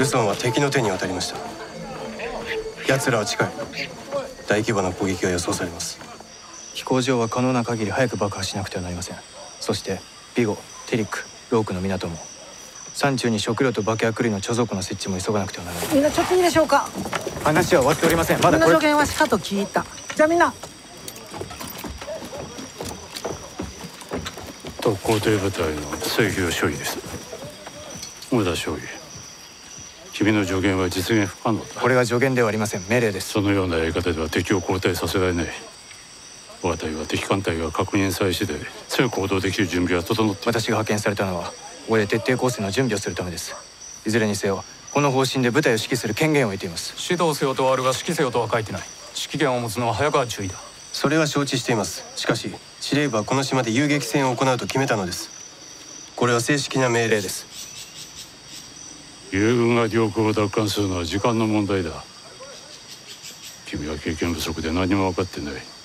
ルソンは敵の手に渡りました。奴らは近い。大規模な攻撃が予想されます。飛行場は可能な限り早く爆破しなくてはなりません。そしてビゴ、テリック、ロークの港も山中に食料と爆薬類の貯蔵庫の設置も急がなくてはならない。 みんな貯金でしょうか。 話は終わっておりません。まだこれ。 みんな助言はしかと聞いた。じゃあみんな特攻艇部隊の制御所尉です。小田少尉、君の助言は実現不可能だ。 これは助言ではありません。命令です。 そのようなやり方では敵を後退させられない。我が隊は敵艦隊が確認さえ次第強く行動できる準備は整っている。 私が派遣されたのはここで徹底抗戦の準備をするためです。いずれにせよこの方針で部隊を指揮する権限を得ています。 指導せよとあるが指揮せよとは書いてない。指揮権を持つのは早川中尉だ。 それは承知しています。しかし司令部はこの島で遊撃戦を行うと決めたのです。これは正式な命令です。 友軍が領空を奪還するのは時間の問題だ。君は経験不足で何も分かってない。